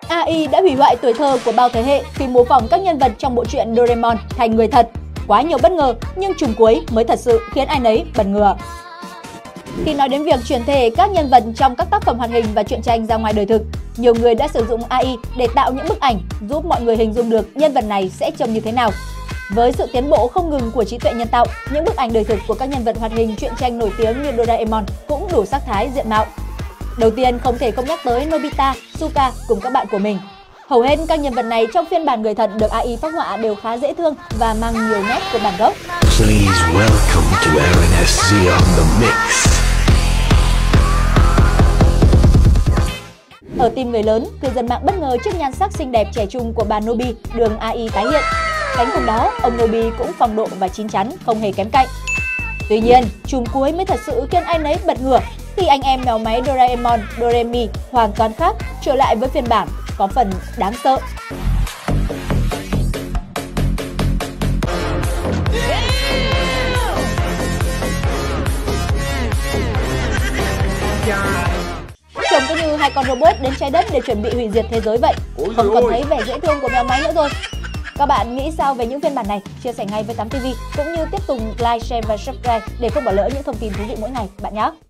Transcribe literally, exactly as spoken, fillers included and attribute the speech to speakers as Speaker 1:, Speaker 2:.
Speaker 1: a i đã hủy hoại tuổi thơ của bao thế hệ khi模phỏng các nhân vật trong bộ truyện Doraemon thành người thật. Quá nhiều bất ngờ, nhưng trùng cuối mới thật sự khiến ai nấy bật ngửa. Khi nói đến việc chuyển thể các nhân vật trong các tác phẩm hoạt hình và truyện tranh ra ngoài đời thực, nhiều người đã sử dụng a i để tạo những bức ảnh giúp mọi người hình dung được nhân vật này sẽ trông như thế nào. Với sự tiến bộ không ngừng của trí tuệ nhân tạo, những bức ảnh đời thực của các nhân vật hoạt hình truyện tranh nổi tiếng như Doraemon cũng đủ sắc thái diện mạo. Đầu tiên không thể không nhắc tới Nobita, Suka cùng các bạn của mình. Hầu hết các nhân vật này trong phiên bản người thật được a i phác họa đều khá dễ thương và mang nhiều nét của bản gốc.
Speaker 2: Please welcome to Aaron ét giê on the mix.
Speaker 1: Ở team người lớn, cư dân mạng bất ngờ trước nhan sắc xinh đẹp trẻ trung của bà Nobi đường a i tái hiện. Cánh cùng đó, ông Nobi cũng phong độ và chín chắn, không hề kém cạnh. Tuy nhiên, chùm cuối mới thật sự khiến ai nấy bật ngửa khi anh em mèo máy Doraemon, Doremi hoàn toàn khác trở lại với phiên bản có phần đáng sợ. Trông cứ như hai con robot đến trái đất để chuẩn bị hủy diệt thế giới vậy. Không còn thấy vẻ dễ thương của mèo máy nữa rồi. Các bạn nghĩ sao về những phiên bản này? Chia sẻ ngay với tám ti vi cũng như tiếp tục like, share và subscribe để không bỏ lỡ những thông tin thú vị mỗi ngày bạn nhé.